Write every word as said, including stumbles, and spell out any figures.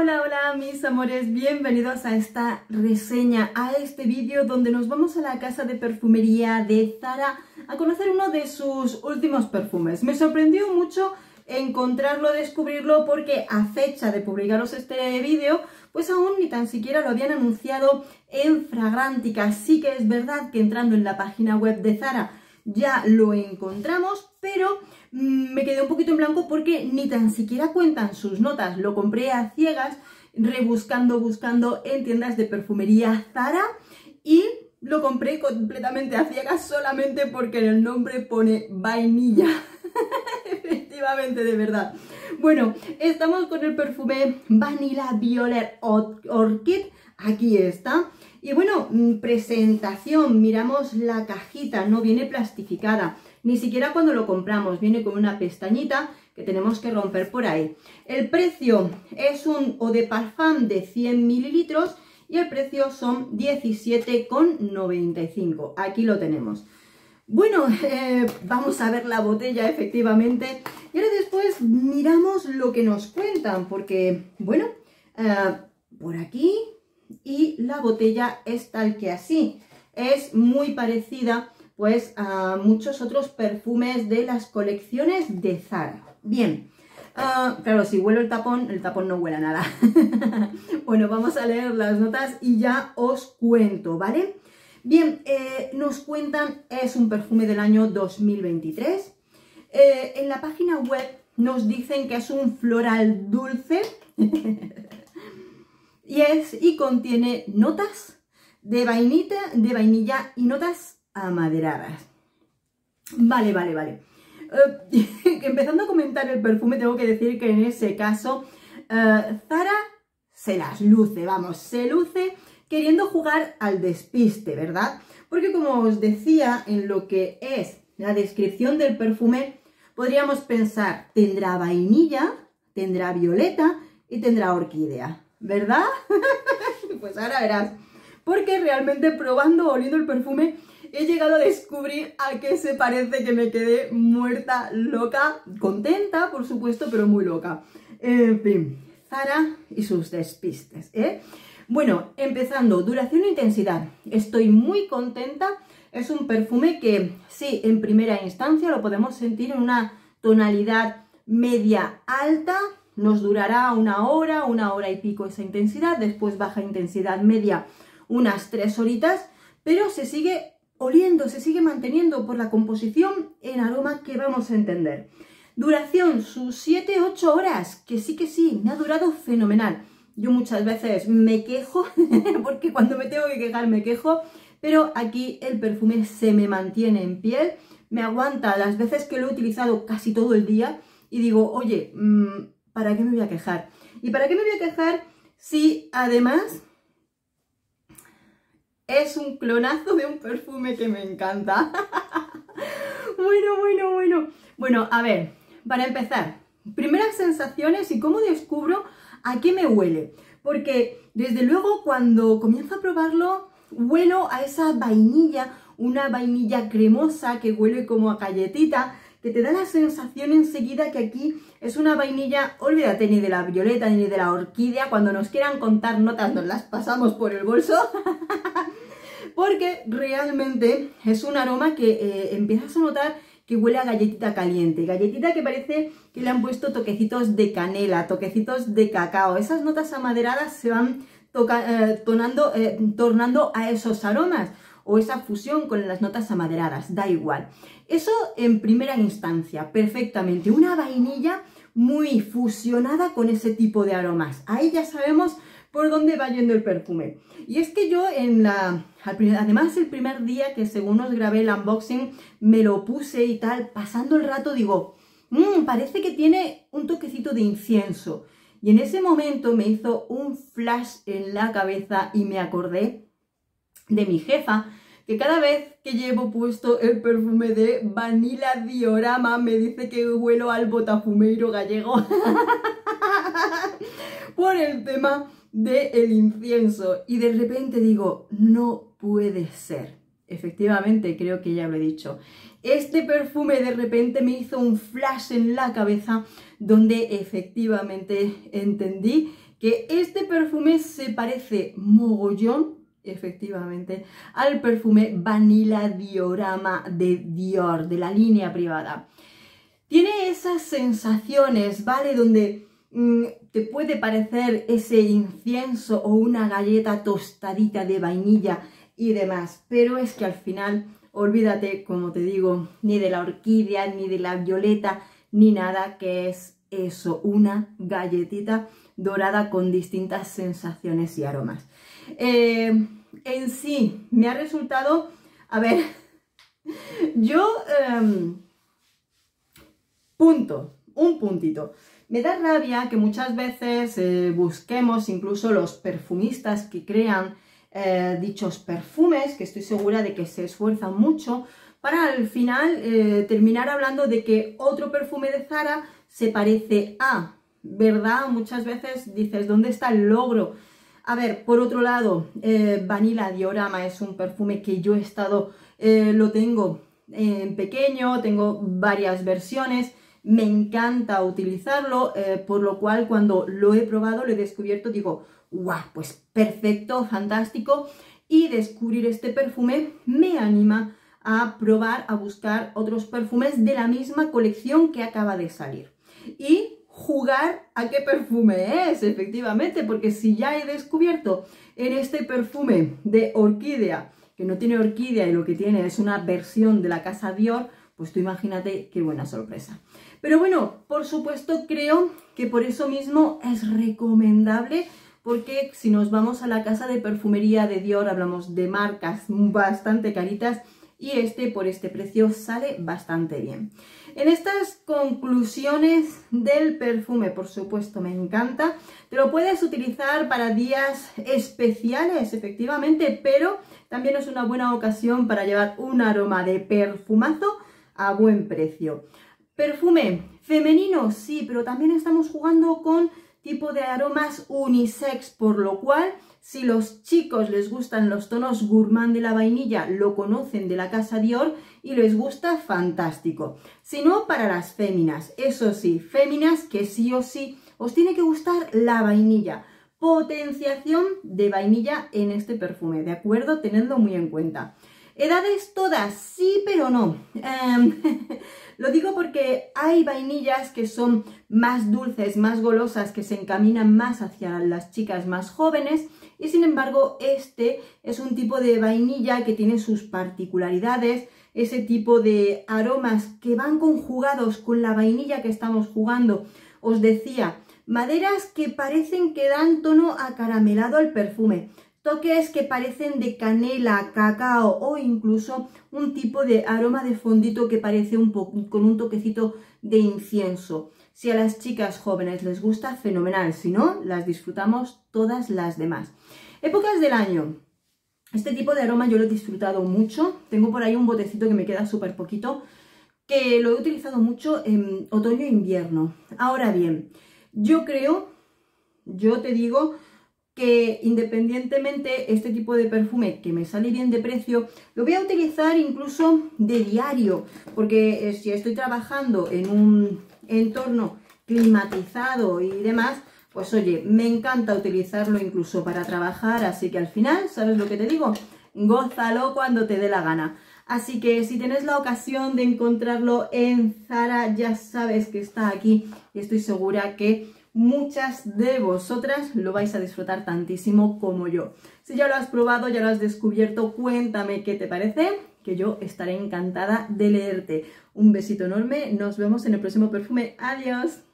Hola, hola mis amores, bienvenidos a esta reseña, a este vídeo donde nos vamos a la casa de perfumería de Zara a conocer uno de sus últimos perfumes. Me sorprendió mucho encontrarlo, descubrirlo, porque a fecha de publicaros este vídeo, pues aún ni tan siquiera lo habían anunciado en Fragrantica. Sí que es verdad que entrando en la página web de Zara ya lo encontramos, pero mmm, me quedé un poquito en blanco porque ni tan siquiera cuentan sus notas. Lo compré a ciegas, rebuscando, buscando en tiendas de perfumería Zara, y lo compré completamente a ciegas solamente porque en el nombre pone vainilla. Efectivamente, de verdad. Bueno, estamos con el perfume Vanilla Violet Orchid. Aquí está. Y bueno, presentación, miramos la cajita, no viene plastificada, ni siquiera cuando lo compramos, viene con una pestañita que tenemos que romper por ahí. El precio es un eau de parfum de cien mililitros y el precio son diecisiete con noventa y cinco. Aquí lo tenemos. Bueno, eh, vamos a ver la botella efectivamente y ahora después miramos lo que nos cuentan, porque bueno, eh, por aquí... y la botella es tal que así, es muy parecida pues a muchos otros perfumes de las colecciones de Zara. Bien, uh, claro, si huelo el tapón, el tapón no huele a nada. Bueno, vamos a leer las notas y ya os cuento, ¿vale? Bien, eh, nos cuentan, es un perfume del año dos mil veintitrés. Eh, en la página web nos dicen que es un floral dulce. Y, es, y contiene notas de vainilla, de vainilla y notas amaderadas. Vale, vale, vale. Uh, empezando a comentar el perfume, tengo que decir que en ese caso uh, Zara se las luce, vamos, se luce queriendo jugar al despiste, ¿verdad? Porque como os decía, en lo que es la descripción del perfume, podríamos pensar, tendrá vainilla, tendrá violeta y tendrá orquídea, ¿verdad? Pues ahora verás, porque realmente probando, oliendo el perfume, he llegado a descubrir a qué se parece, que me quedé muerta, loca, contenta, por supuesto, pero muy loca. En fin, Zara y sus despistes, ¿eh? Bueno, empezando, duración e intensidad. Estoy muy contenta. Es un perfume que, sí, en primera instancia lo podemos sentir en una tonalidad media alta. Nos durará una hora, una hora y pico esa intensidad, después baja intensidad media unas tres horitas, pero se sigue oliendo, se sigue manteniendo por la composición en aroma que vamos a entender. Duración, sus siete a ocho horas, que sí que sí, me ha durado fenomenal. Yo muchas veces me quejo, porque cuando me tengo que quejar me quejo, pero aquí el perfume se me mantiene en piel, me aguanta las veces que lo he utilizado casi todo el día y digo, oye, mmm, ¿para qué me voy a quejar? ¿Y para qué me voy a quejar si además es un clonazo de un perfume que me encanta? Bueno, bueno, bueno. Bueno, a ver, para empezar, primeras sensaciones y cómo descubro a qué me huele. Porque desde luego cuando comienzo a probarlo, huelo a esa vainilla, una vainilla cremosa que huele como a galletita, que te da la sensación enseguida que aquí es una vainilla, olvídate ni de la violeta ni de la orquídea, cuando nos quieran contar notas nos las pasamos por el bolso, porque realmente es un aroma que eh, empiezas a notar que huele a galletita caliente, galletita que parece que le han puesto toquecitos de canela, toquecitos de cacao. Esas notas amaderadas se van toca, eh, tonando, eh, tornando a esos aromas, o esa fusión con las notas amaderadas, da igual. Eso en primera instancia, perfectamente. Una vainilla muy fusionada con ese tipo de aromas. Ahí ya sabemos por dónde va yendo el perfume. Y es que yo en la... además el primer día que según os grabé el unboxing, me lo puse y tal, pasando el rato digo, mmm, parece que tiene un toquecito de incienso. Y en ese momento me hizo un flash en la cabeza y me acordé de mi jefa, que cada vez que llevo puesto el perfume de Vanilla Diorama me dice que huelo al botafumeiro gallego por el tema del incienso. Y de repente digo, no puede ser. Efectivamente, creo que ya lo he dicho. Este perfume de repente me hizo un flash en la cabeza donde efectivamente entendí que este perfume se parece mogollón, efectivamente, al perfume Vanilla Diorama de Dior, de la línea privada. Tiene esas sensaciones, ¿vale? Donde mmm, te puede parecer ese incienso o una galleta tostadita de vainilla y demás, pero es que al final, olvídate, como te digo, ni de la orquídea, ni de la violeta, ni nada, que es eso, una galletita dorada con distintas sensaciones y aromas. Eh, en sí, me ha resultado, a ver, yo, eh, punto, un puntito. Me da rabia que muchas veces eh, busquemos incluso los perfumistas que crean eh, dichos perfumes, que estoy segura de que se esfuerzan mucho, para al final eh, terminar hablando de que otro perfume de Zara se parece a, ¿verdad? Muchas veces dices, ¿dónde está el logro? A ver, por otro lado, eh, Vanilla Diorama es un perfume que yo he estado, eh, lo tengo en pequeño, tengo varias versiones, me encanta utilizarlo, eh, por lo cual cuando lo he probado, lo he descubierto, digo, guau, pues perfecto, fantástico, y descubrir este perfume me anima a probar, a buscar otros perfumes de la misma colección que acaba de salir. Y jugar a qué perfume es, efectivamente, porque si ya he descubierto en este perfume de orquídea, que no tiene orquídea y lo que tiene es una versión de la casa Dior, pues tú imagínate qué buena sorpresa. Pero bueno, por supuesto creo que por eso mismo es recomendable, porque si nos vamos a la casa de perfumería de Dior, hablamos de marcas bastante caritas, y este por este precio sale bastante bien. En estas conclusiones del perfume, por supuesto, me encanta. Te lo puedes utilizar para días especiales, efectivamente, pero también es una buena ocasión para llevar un aroma de perfumazo a buen precio. Perfume femenino, sí, pero también estamos jugando con tipo de aromas unisex, por lo cual si los chicos les gustan los tonos gourmand de la vainilla, lo conocen de la casa Dior y les gusta, fantástico. Si no, para las féminas, eso sí, féminas que sí o sí os tiene que gustar la vainilla. Potenciación de vainilla en este perfume, ¿de acuerdo? Tenedlo muy en cuenta. ¿Edades todas? Sí, pero no. Um, lo digo porque hay vainillas que son más dulces, más golosas, que se encaminan más hacia las chicas más jóvenes, y sin embargo este es un tipo de vainilla que tiene sus particularidades, ese tipo de aromas que van conjugados con la vainilla que estamos jugando. Os decía, maderas que parecen que dan tono acaramelado al perfume, toques que parecen de canela, cacao o incluso un tipo de aroma de fondito que parece un poco con un toquecito de incienso. Si a las chicas jóvenes les gusta, fenomenal. Si no, las disfrutamos todas las demás. Épocas del año. Este tipo de aroma yo lo he disfrutado mucho. Tengo por ahí un botecito que me queda súper poquito, que lo he utilizado mucho en otoño e invierno. Ahora bien, yo creo, yo te digo, que independientemente este tipo de perfume que me sale bien de precio, lo voy a utilizar incluso de diario, porque eh, si estoy trabajando en un entorno climatizado y demás, pues oye, me encanta utilizarlo incluso para trabajar, así que al final, ¿sabes lo que te digo? Gózalo cuando te dé la gana. Así que si tenés la ocasión de encontrarlo en Zara, ya sabes que está aquí y estoy segura que muchas de vosotras lo vais a disfrutar tantísimo como yo. Si ya lo has probado, ya lo has descubierto, cuéntame qué te parece, que yo estaré encantada de leerte. Un besito enorme, nos vemos en el próximo perfume. ¡Adiós!